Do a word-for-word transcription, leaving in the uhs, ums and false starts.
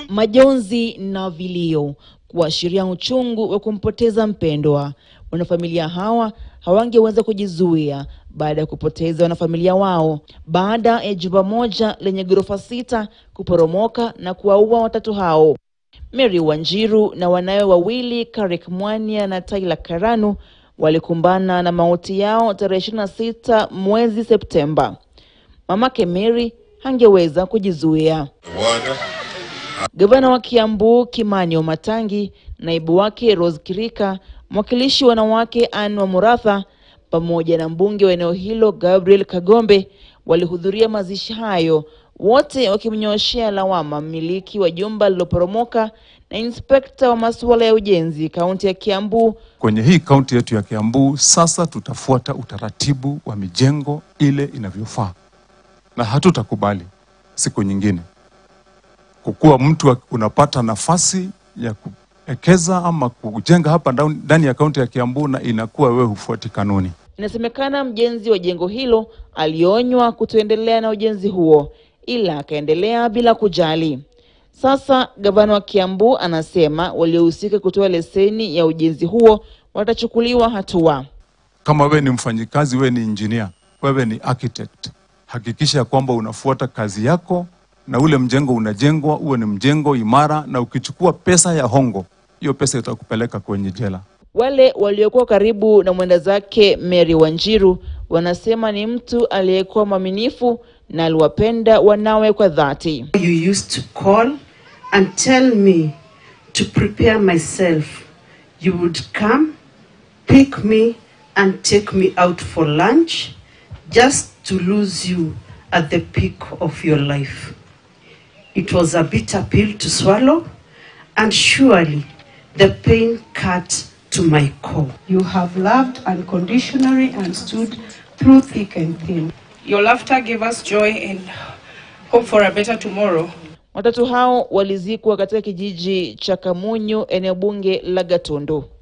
Majonzi na vilio kuashiria uchungu wa kumpoteza mpendwa. Wanafamilia hawa hawangeweza kujizuia baada ya kupoteza wanafamilia wao baada ya jumba moja lenye ghorofa sita kuporomoka na kuwaua watatu hao. Mary Wanjiru na wanawe wawili Karik Mwania na Tyler Karanu walikumbana na mauti yao tarehe ishirini na sita mwezi Septemba. Mamake Mary hangeweza kujizuia. Gavana wa Kiambu Kimani Omatangi, naibu wake Rose Kirika, mwakilishi wanawake Anne wa Muratha pamoja na mbunge wa eneo hilo Gabriel Kagombe walihudhuria mazishi hayo, wote wakimnyoshea lawama mmiliki wa jumba lililoporomoka na inspekta wa masuala ya ujenzi kaunti ya Kiambu. Kwenye hii kaunti yetu ya Kiambu sasa tutafuata utaratibu wa mijengo ile inavyofaa, na hatutakubali siku nyingine kukua mtu unapata nafasi ya kuekeza ama kujenga hapa ndani ya kaunti ya Kiambu na inakuwa wewe hufuati kanuni. Inasemekana mjenzi wa jengo hilo alionywa kutoendelea na ujenzi huo, ila akaendelea bila kujali. Sasa gavana wa Kiambu anasema waliohusika kutoa leseni ya ujenzi huo watachukuliwa hatua. Kama wewe ni mfanyikazi, wewe ni engineer, wewe ni architect, hakikisha kwamba unafuata kazi yako na ule mjengo unajengwa uwe ni mjengo imara, na ukichukua pesa ya hongo, hiyo pesa itakupeleka kwenye jela. Wale waliokuwa karibu na mwenda zake Mary Wanjiru wanasema ni mtu aliyekuwa mwaminifu na aliwapenda wanawe kwa dhati. You used to call and tell me to prepare myself. You would come, pick me and take me out for lunch just to lose you at the peak of your life. It was a bitter pill to swallow, and surely the pain cut to my core. You have loved unconditionally and stood through thick and thin. Your laughter gave us joy and hope for a better tomorrow. Watatu hao walizikwa katika kijiji cha Kamunyu, eneo bunge la Gatundu.